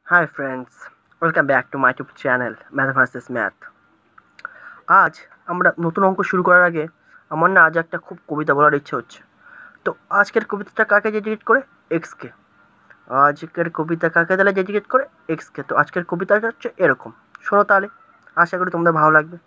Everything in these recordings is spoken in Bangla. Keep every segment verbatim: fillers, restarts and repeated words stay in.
High friends, welcome back to my YouTube channel math versus math. আজ আমরা নতুন অঙ্ক শুরু করার আগে আমার না আজ একটা খুব কবিতা বলার ইচ্ছে হচ্ছে। তো আজকের কবিতাটা কাকে ডেডিকেট করে? এক্সকে। আজকের কবিতা কাকে তাহলে ডেডিকেট করে? এক্সকে। তো আজকের কবিতাটা হচ্ছে এরকম, শোনো তাহলে, আশা করি তোমাদের ভালো লাগবে।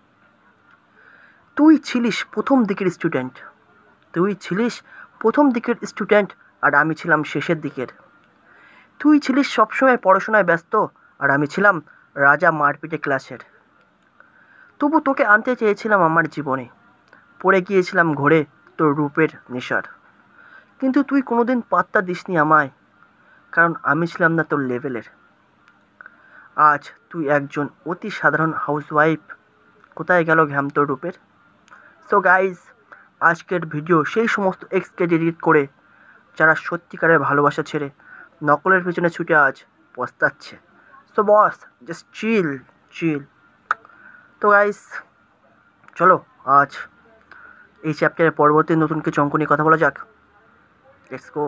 তুই ছিলিস প্রথম দিকের স্টুডেন্ট, তুই ছিলিস প্রথম দিকের স্টুডেন্ট আর আমি ছিলাম শেষের দিকের। তুই ছিলিস সবসময় পড়াশোনায় ব্যস্ত আর আমি ছিলাম রাজা মারপিটে ক্লাসের। তবু তোকে আনতে চেয়েছিলাম আমার জীবনে, পড়ে গিয়েছিলাম ঘোরে তোর রূপের নেশার। কিন্তু তুই কোনোদিন পাত্তা দিসনি আমায়, কারণ আমি ছিলাম না তোর লেভেলের। আজ তুই একজন অতি সাধারণ হাউসওয়াইফ, কোথায় গেল ঘ্যাম তোর রূপের? সো গাইজ, আজকের ভিডিও সেই সমস্ত এক্সকে ডেডিকেট করে যারা সত্যিকারের ভালোবাসা ছেড়ে নকলের পেছনে ছুটে আজ পস্তাচ্ছে। সো বস, জাস্ট চিল চিল। তো গাইজ, চলো আজ এই চ্যাপ্টারের পরবর্তী নতুন কিছু অঙ্ক নিয়ে কথা বলা যাক। Let's go.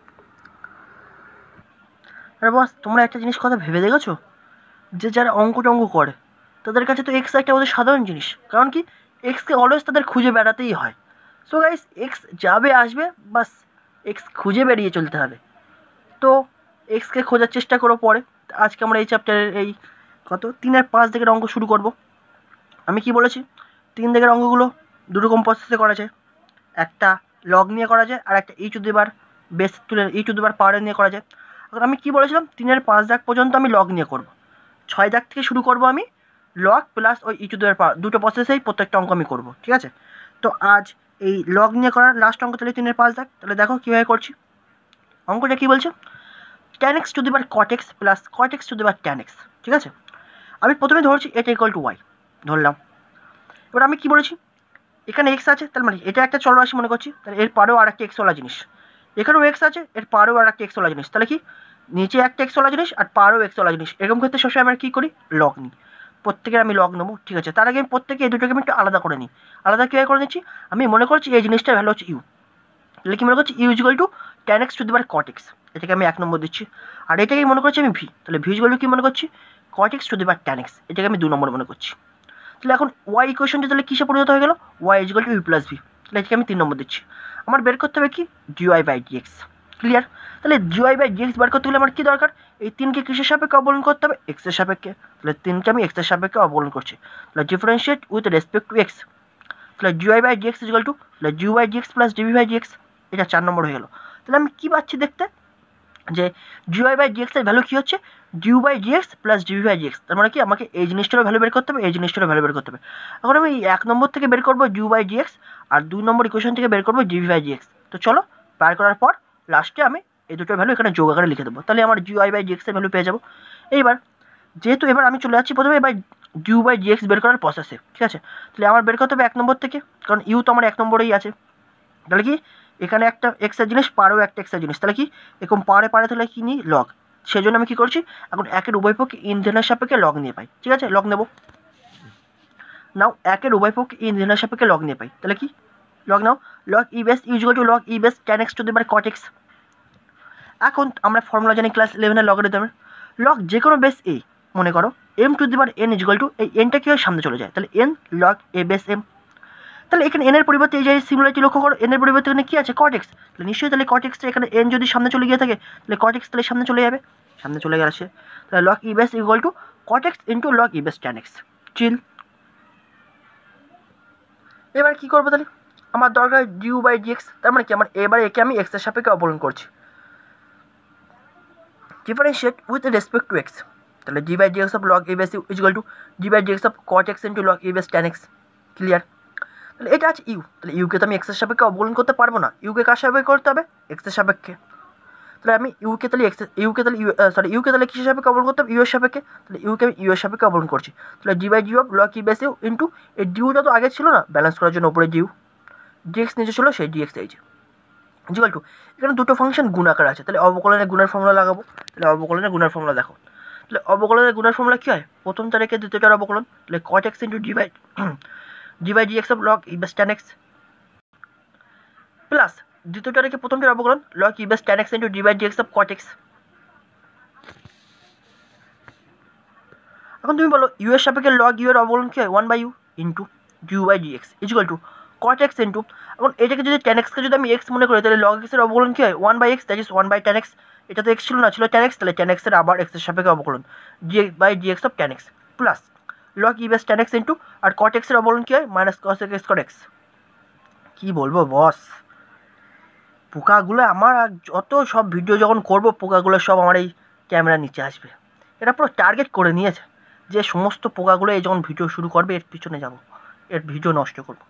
আরে বস, তোমরা একটা জিনিস কথা ভেবে দেখেছো যে যারা অঙ্ক টঙ্ক করে তাদের কাছে তো এক্স একটা ওদের সাধারণ জিনিস, কারণ কি এক্সকে অলওয়েজ তাদের খুঁজে বেড়াতেই হয়। সো গাইস, এক্স যাবে আসবে, বাস এক্স খুঁজে বেরিয়ে চলতে হবে। তো এক্সকে খোঁজার চেষ্টা করো পরে। আজকে আমরা এই চ্যাপ্টারের এই কত তিনের পাঁচ দিকের অঙ্ক শুরু করব। আমি কি বলেছি, তিন দিকের অঙ্কগুলো দুরকম প্রসেসে করা যায়। একটা লগ নিয়ে করা যায় আর একটা ই টু দি বার বেস তুলে ই টু দি বার পাওয়ারে নিয়ে করা যায়। এখন আমি কি বলেছিলাম, তিনের পাঁচ দাগ পর্যন্ত আমি লগ নিয়ে করব, ছয় দাগ থেকে শুরু করব আমি লগ প্লাস ওই ই টু দি বার পাওয়ার, দুটো প্রসেসেই প্রত্যেকটা অঙ্ক আমি করব, ঠিক আছে? তো আজ এই লগ নিয়ে করার লাস্ট অঙ্ক তাহলে তিনের পাঁচ দাগ। তাহলে দেখো কীভাবে করছি। অঙ্কটা কী বলছে, tan x to the power cot x plus cot x to the power tan x, ঠিক আছে? আমি প্রথমে ধরছি এটা ইকুয়াল টু ওয়াই, ধরলাম। এবার আমি কি বলেছি, এখানে এক্স আছে, তার মানে এটা একটা চলরাশি মনে করছি, তাহলে এর পারেও আর একটা এক্সওয়ালা জিনিস। এখানেও এক্স আছে, এর পারেও আর একটা এক্সওয়ালা জিনিস, তাহলে কি নিচে একটা এক্সওয়ালা জিনিস আর পারেও এক্সওয়ালা জিনিস। এরকম ক্ষেত্রে সবসময় আমরা কী করি, লগ নিই। প্রত্যেকের আমি লগ নেবো, ঠিক আছে? তার আগে আমি প্রত্যেকে এই দুটোকে আমি একটু আলাদা করে নিই। আলাদা কীভাবে করে নিচ্ছি, আমি মনে করছি এই জিনিসটার ভ্যালু হচ্ছে ইউ, তাহলে কি মনে করছি u equal to tan x to the power cot x, এটাকে আমি এক নম্বর দিচ্ছি। আর এটাকে মনে করছি আমি ভি, তাহলে ভি ইজিক্যাল টু কী মনে করছি, cot x to the power tan x, এটাকে আমি দু নম্বর মনে করছি। তাহলে এখন ওয়াই ইকুয়েশনটা তাহলে কিসে পরিণত হয়ে গেল, y equal to u plus v, তাহলে এটাকে আমি তিন নম্বর দিচ্ছি। আমার বের করতে হবে কি, ডিওয়াই বাই ডিএক্স। ক্লিয়ার? তাহলে ডিওয়াই বাই ডিএক্স বের করতে গেলে আমার কী দরকার, এই তিনকে কিসের সাপেক্ষে অবলম্বন করতে হবে, এক্সের সাপেক্ষে। তাহলে তিনকে আমি এক্সের সাপেক্ষে অবলম্বন করছি, তাহলে differentiate with respect to x. তাহলে dy by dx equal to, তাহলে du by dx plus dv by dx, এটা চার নম্বর হয়ে গেল। তাহলে আমি কী পাচ্ছি দেখতে, যে ডিওয়াই বাই ডিএক্স এর ভ্যালু কী হচ্ছে, du by dx plus dv by dx. তার মানে কি আমাকে এই জিনিসটারও ভ্যালু বের করতে হবে, এই জিনিসটারও ভ্যালু বের করতে হবে। এখন আমি এক নম্বর থেকে বের করবো ডিউ বাই ডিএক্স আর দুই নম্বর ইকুয়েশন থেকে বের করবো ডিভি বাই ডিএক্স। তো চলো, বের করার পর লাস্টে আমি এই দুটোর ভ্যালু এখানে যোগ আকারে লিখে দেবো, তাহলে আমার ডিওয়াই বাই ডিএক্স এর ভ্যালু পেয়ে যাবো। এইবার যেহেতু এবার আমি চলে যাচ্ছি প্রথমে বাই ডিউ বাই ডিএক্স বের করার প্রসেসে, ঠিক আছে? তাহলে আমার বের করতে হবে এক নম্বর থেকে, কারণ ইউ তো আমার এক নম্বরেই আছে। তাহলে কি এখানে একটা এক্সের জিনিস, পারেও একটা এক্সের জিনিস, তাহলে কি এরকম পারে পারে তাহলে কি নিই, লগ। সেই জন্য আমি কী করছি, এখন একের উভয় পক্ষে ইন্ধনের সাপেক্ষে লগ নিয়ে পাই, ঠিক আছে? লগ নেব নাও, একের উভয় পক্ষে ইন্ধনের সাপেক্ষে লগ নিয়ে পাই, তাহলে কি লগ নাও, log e base equal to log e base tan x to the power cot x. এখন আমরা ফর্মুলা জানি ক্লাস ইলেভেনের লগারিদমের, লগ যে কোনো বেস এ, মনে করো m to the power n equal to, এই এনটা কী হয় সামনে চলে যায়, তাহলে n log a base m. তাহলে এখানে এনের পরিবর্তে এই যে সিমিলারিটি লক্ষ্য করো, এনের পরিবর্তে এখানে কী আছে, কট এক্স, তাহলে নিশ্চয়ই তাহলে কট এক্সটা এখানে এন যদি সামনে চলে গিয়ে থাকে তাহলে কট এক্স তাহলে সামনে চলে যাবে, সামনে চলে গেলে সে তাহলে log e base equal to cot x into log e base tan x. Chill. এবার কী করবো, তাহলে আমার দরকার ডিউ বাই ডিএক্স, তার মানে কি আমার এবারে একে আমি এক্সের সাপেক্ষে অবলম্বন করছি, differentiate with respect to x. তাহলে d by dx of log e base equal to d by dx of cot x into log e base tan x. Clear? তাহলে এটা আছে ইউ, তাহলে ইউকে তো আমি এক্সের সাপেক্ষে অবলম্বন করতে পারবো না, ইউকে কার সাপেক্ষে করতে হবে, এক্সের সাপেক্ষে। তাহলে আমি ইউকে তাহলে এক্স ইউকে তাহলে ইউ সরি ইউকে তাহলে কিসের সাপেক্ষে অবলম্বন করতে হবে, ইউ এর সাপেক্ষে, তাহলে ইউকে আমি ইউ এর সাপেক্ষে অবলম্বন করছি। তাহলে d by du of log e base u into এই ডিউটা তো আগে ছিল না, ব্যালেন্স করার জন্য উপরে ডিউ, ডিএক্স নিচে ছিল সেই ডিএক্স এই যে ইকুয়াল টু, এখানে দুটো ফাংশন গুণ আকার আছে, তাহলে অবকলনের গুণের ফর্মুলা লাগাবো। তাহলে অবকলনের গুণের ফর্মুলা দেখো, তাহলে অবকলনের গুণের ফর্মুলা কী হয়, প্রথম তারিখে দ্বিতীয়টার অবকলন, তাহলে cot x into d by d by dx of log e base tan x plus দ্বিতীয়টা রেখে প্রথমটার অবকলন log e base tan x into d by dx of cot x. এখন তুমি বলো ইউ এর সাপেক্ষে লগ ইউ এর অবকলন কী হয় one by u into du by d x equal to cot x into, এখন এটাকে যদি টেন এক্সকে যদি আমি এক্স মনে করি তাহলে লগ এক্সের অবকলন কী হয় one by x that is one by ten x. এটা তো এক্স ছিল না, ছিল টেন এক্স, তাহলে টেন এক্সের আবার এক্সের সাপেক্ষে অবকলন d by d x of ten x plus log e base ten x into আর কট এক্সের অবকলন কী হয় minus cos x cot x. কী বলবো বস, পোকাগুলো আমার যত সব ভিডিও যখন করবো পোকাগুলো সব আমার এই ক্যামেরার নিচে আসবে। এটা পুরো টার্গেট করে নিয়েছে যে সমস্ত পোকাগুলো এই যখন ভিডিও শুরু করবে এর পিছনে যাব, এর ভিডিও নষ্ট করব।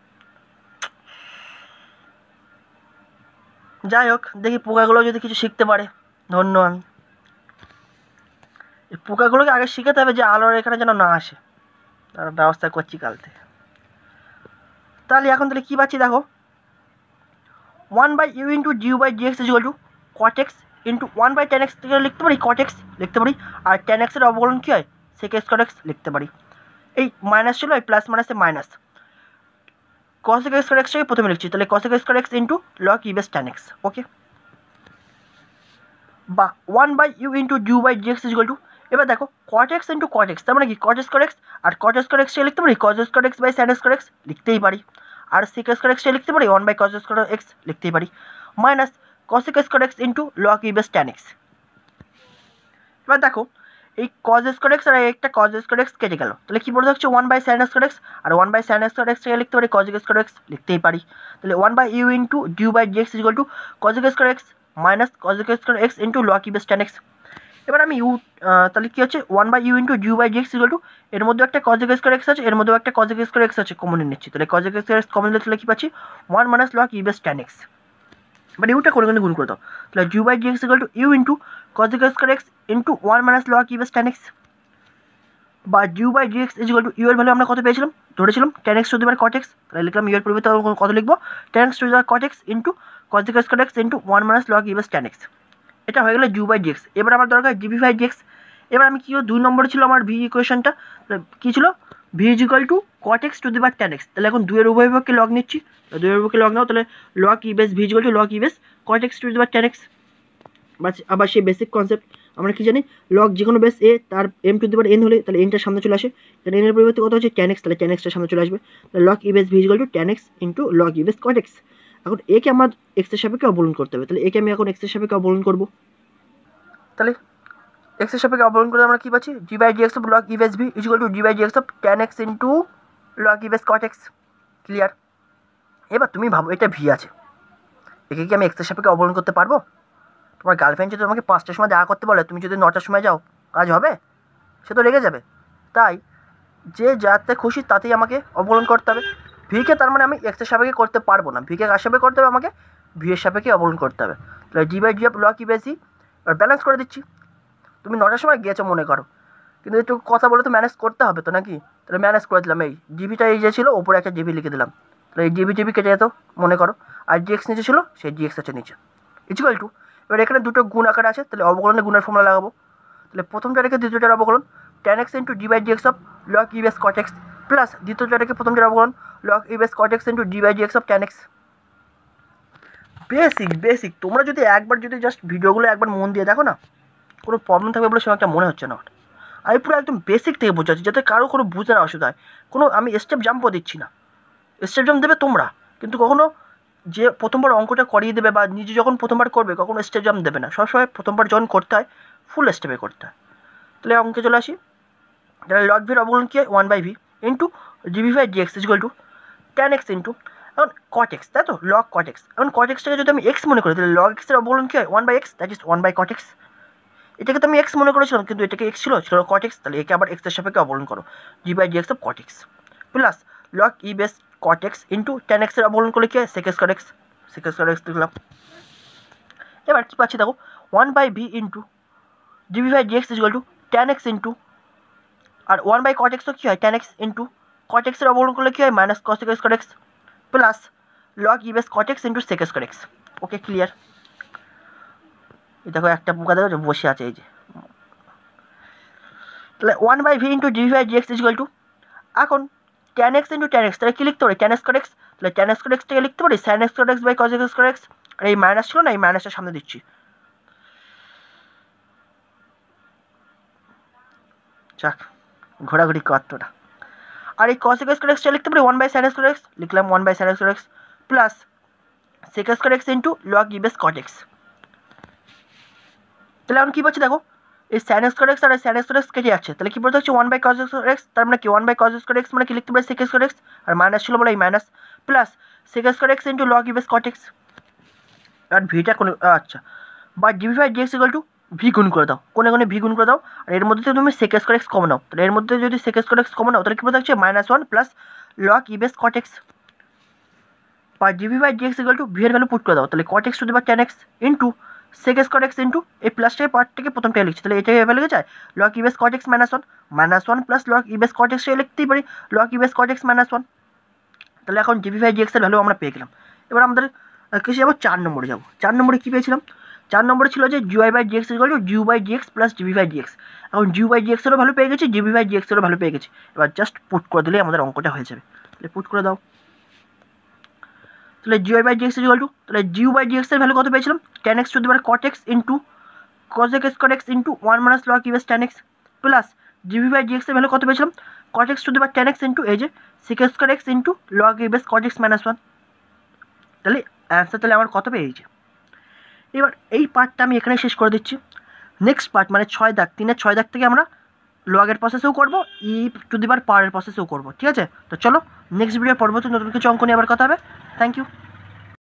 যাই হোক, দেখি পোকাগুলো যদি কিছু শিখতে পারে ধন্য আমি। এই পোকাগুলোকে আগে শিখাতে হবে যে আলোর এখানে যেন না আসে, তার ব্যবস্থা করছি কাল থেকে। তাহলে এখন তাহলে কী পাচ্ছি দেখো, one by u into du by d x equal to cot x into one by ten x থেকে লিখতে পারি কট এক্স লিখতে পারি, আর টেন এক্সের অবকলন কী হয় সেক এক্স কট এক্স লিখতে পারি। এই মাইনাস ছিল এই প্লাস মাইনাসে minus, cosec x square x টাকে প্রথমে লিখছি, তাহলে cosec x square x into log e base tan x, okay, বা one by u into du by d x equal to, এবার দেখো cot x into cot x তার মানে কি cot square x, আর cot square x কে লিখতে পারি cos square x by sin square x লিখতেই পারি, আর sec square x কে লিখতে পারি one by cos square x লিখতেই পারি, minus cosec square x into log e base tan x। এবার দেখো এই cos square x আর একটা cos square x কেটে গেল, তাহলে কী পড়ে থাকছে one by sin square x, আর one by sin square x থেকে লিখতে পারি cosec square x লিখতেই পারি, তাহলে one by u into du by d x equal to cosec square x minus cosec square x into log e base tan x। এবার আমি ইউ তাহলে কী হচ্ছে one by u into du by d x equal to এর মধ্যে একটা cosec square x আছে, এর মধ্যেও একটা cosec square x আছে, কমন নিচ্ছি, তাহলে cosec square x কমন নিলে তাহলে কী পাচ্ছি one minus log e base tan x। এবার ইউটা করে গুণ করে দাও, তাহলে du by d x equal to u into cosec square x into one minus log e base tan x, বা du by d x equal to u এর ভ্যালু আমরা কত পেয়েছিলাম ধরেছিলাম tan x to the power cot x, তাহলে লিখলাম ইউ এর পরিবর্তে কত লিখবো tan x to the power cot x into cosec square x into one minus log e base tan x। এটা হয়ে গেল ডিউ বাই ডি এক্স। এবার আমার দরকার ডিভি বাই ডি এক্স। এবার আমি কী দুই নম্বরে ছিল আমার ভি ইকুয়েশনটা, কী ছিল v is equal to cot x to the power tan x, তাহলে এখন দুইয়ের উভয় পক্ষে লগ নিচ্ছি, দুইয়ের পক্ষে লগ নাও, তাহলে log e base v is equal to log e base cot x to the power tan x. আবার সেই বেসিক কনসেপ্ট আমরা কি জানি লগ যে কোনো বেস এ তার m to the power n হলে তাহলে এনটা সামনে চলে আসে, তাহলে এনের পরিবর্তে কত হচ্ছে টেন এক্স, তাহলে টেন এক্সটা সামনে চলে আসবে, তাহলে log e base v equal to tan x into log e base cot x. এখন একে আমার এক্সের সাপেক্ষে অবলম্বন করতে হবে, তাহলে একে আমি এখন এক্সের সাপেক্ষে অবলম্বন করবো, তাহলে এক্সের সাপেক্ষে অবলম্বন করে আমরা কী পাচ্ছি d by d x of log e base v equal to d by d x of ten x into log e base cot x. Clear? এবার তুমি ভাবো এটা ভি আছে, একে কি আমি এক্সের সাপেক্ষে অবলম্বন করতে পারবো? তোমার গার্লফ্রেন্ড যদি তোমাকে পাঁচটার সময় দেখা করতে বলে, তুমি যদি নটার সময় যাও কাজ হবে? সে তো রেগে যাবে। তাই যে যাতে খুশি তাতেই আমাকে অবলম্বন করতে হবে। ভিকে তার মানে আমি এক্সের সাপেক্ষে করতে পারবো না, ভিকে কার সাপেক্ষে করতে হবে আমাকে ভি এর সাপেক্ষে অবলম্বন করতে হবে। তাহলে d by d of log e বেসি এবার ব্যালেন্স করে দিচ্ছি। তুমি নটার সময় গিয়েছো মনে করো, কিন্তু একটু কথা বলে তো ম্যানেজ করতে হবে তো নাকি, তাহলে ম্যানেজ করে দিলাম, এই জিবিটা এই যে ছিল ওপরে একটা জিবি লিখে দিলাম, তাহলে এই জিবি টিবি কেটে যেত মনে করো, আর ডিএক্স নিচে ছিল সেই ডিএক্স আছে নিচে ইকুয়াল টু, এবার এখানে দুটো গুণ আকার আছে, তাহলে অবকলনে গুণের ফর্মুলা লাগাবো, তাহলে প্রথমটা রেখে দ্বিতীয়টার অবকলন tan x into d by d x of log e base cot x plus দ্বিতীয়টা রেখে প্রথমটার অবকলন log e base cot x into d by d x of ten x. Basic basic তোমরা যদি একবার যদি জাস্ট ভিডিওগুলো একবার মন দিয়ে দেখো না, কোনো প্রবলেম থাকবে বলে সেরকম একটা মনে হচ্ছে না। আমি পুরো একদম বেসিক থেকে বোঝাচ্ছি যাতে কারো কোনো বুঝতে না অসুবিধা হয়, কোনো আমি স্টেপ জাম্পও দিচ্ছি না। স্টেপ জাম্প দেবে তোমরা, কিন্তু কখনো যে প্রথমবার অঙ্কটা করিয়ে দেবে বা নিজে যখন প্রথমবার করবে কখনো স্টেপ জাম্প দেবে না, সবসময় প্রথমবার যখন করতে হয় ফুল স্টেপে করতে হয়। তাহলে অঙ্কে চলে আসি, তাহলে লগ ভির অবকলন কি হয় ওয়ান বাই ভি ইন্টু জিবি by d x equal to tan x into এখন কট এক্স, তাই তো লগ কট এক্স, এখন কট এক্সটাকে যদি আমি এক্স মনে করি তাহলে লগ এক্সের অবকলন কি হয় one by x that is one by cot x. এটাকে তো আমি এক্স মনে করেছিলাম কিন্তু এটাকে এক্স ছিল ছিল কট এক্স, তাহলে একে আবার এক্সের সাপেক্ষে অবকলন করো d by d x of cot x plus log e base cot x into tan এক্সের অবকলন করলে কি হয় sec x cot x, sec x cot x লিখলাম। এবার কী পাচ্ছি দেখো ওয়ান বাই ভি ইন্টু জিবি by d x equal to tan x into আর ওয়ান বাই কট এক্সও কী হয় টেন এক্স ইন্টু কট এক্সের অবকলন করলে কী হয় minus cos x cot x plus log e base cot x into sec x cot x. Okay clear? এই দেখো একটা পোকা দেখো বসে আছে এই যে, তাহলে one by v into dv by d x equal to এখন tan x into tan x, তাহলে কী লিখতে পারি টেন এক্স কট এক্স, তাহলে টেন এক্স কট এক্স থেকে লিখতে পারি sine x cot x by cos x cot x, আর এই মাইনাস ছিল না এই মাইনাসটা সামনে দিচ্ছি, যাক ঘোরাঘুরি কতটা। আর এই কস স্কোয়ার এক্সটা লিখতে পারি one by sine square x, লিখলাম one by sine square x plus sec square x into log e base cot x. তাহলে এখন কী পাচ্ছি দেখো, এই সাইন স্কোয়ার এক্স আর সাইন স্কোয়ার এক্স কেটে যাচ্ছে, তাহলে কী বলতে হচ্ছে one by cos square x, তার মানে কি one by cos square x মানে কি লিখতে পারি সেক স্কোয়ার এক্স, আর মাইনাস ছিল বলে এই minus plus sec square x into log e base cot x. আর ভিটা কোনো আচ্ছা বা dv by dx equal to v গুণ করে দাও, কোনে কোনে ভি গুণ করে দাও, আর এর মধ্যে তুমি সেক স্কোয়ার এক্স কমন নাও, তাহলে এর মধ্যে যদি সেক স্কোয়ার এক্স কমন নাও তাহলে কী বলতে হচ্ছে minus one plus log e base cot x বা dv by dx equal to v এর ভ্যালু পুট করে দাও, তাহলে cot x to the power tan x into sec square x into এই প্লাসটাকে পার্টটাকে প্রথমটাকে লিখছি, তাহলে এটাকে এভাবে লিখে যায় log e base cot x minus one minus one plus log e base cot এক্সটাকে লিখতেই পারি log e base cot x minus one. তাহলে এখন ডিভি বাই ডিএক্স এর ভ্যালু আমরা পেয়ে গেলাম। এবার আমাদের কিছু যাবো চার নম্বরে যাবো। চার নম্বরে কী পেয়েছিলাম, চার নম্বরে ছিল যে dy by dx equal to du by dx plus dv by dx. এখন জিউ বাই ডিএক্সেরও ভালো পেয়ে গেছি, ডিভি বাই ডিএক্সেরও ভালো পেয়ে গেছি, এবার জাস্ট পুট করে দিলেই আমাদের অঙ্কটা হয়ে যাবে। তাহলে পুট করে দাও, তাহলে dy by dx equal to, তাহলে জিউ বাই ডিএক্স এর ভ্যালু কত পেয়েছিলাম tan x to the power cot x into cosec square x into one minus log e base ten x plus dv by dx এর ভ্যালু কত পেয়েছিলাম cot x to the power tan x into এই যে sec square x into log e base cot x minus one. তাহলে অ্যান্সার তাহলে আমার কত পেয়েছে। এবার এই পার্টটা আমি এখানে শেষ করে দিচ্ছি। নেক্সট পার্ট মানে ছয় দাগ, তিনের ছয় দাগ থেকে আমরা লগের প্রসেসেও করবো, ই টু দি পাওয়ার পাওয়ারের প্রসেসেও করবো, ঠিক আছে। তো চলো নেক্সট ভিডিও পরবর্তী নতুন কিছু অঙ্ক নিয়ে আবার কথা হবে। Thank you.